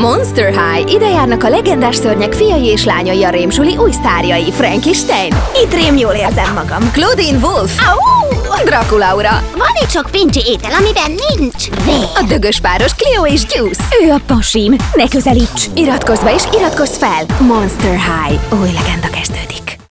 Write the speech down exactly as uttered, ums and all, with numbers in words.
Monster High! Ide járnak a legendás szörnyek fiai és lányai a rémsuli új sztárjai. Frankenstein. Itt rém jól érzem magam. Claudine Wolf. Au! Draculaura. Van itt sok pincsi étel, amiben nincs vér. A dögös páros Cleo és Juice. Ő a pasim. Ne közelíts. Iratkozz be és iratkozz fel. Monster High. Új legenda kezdődik.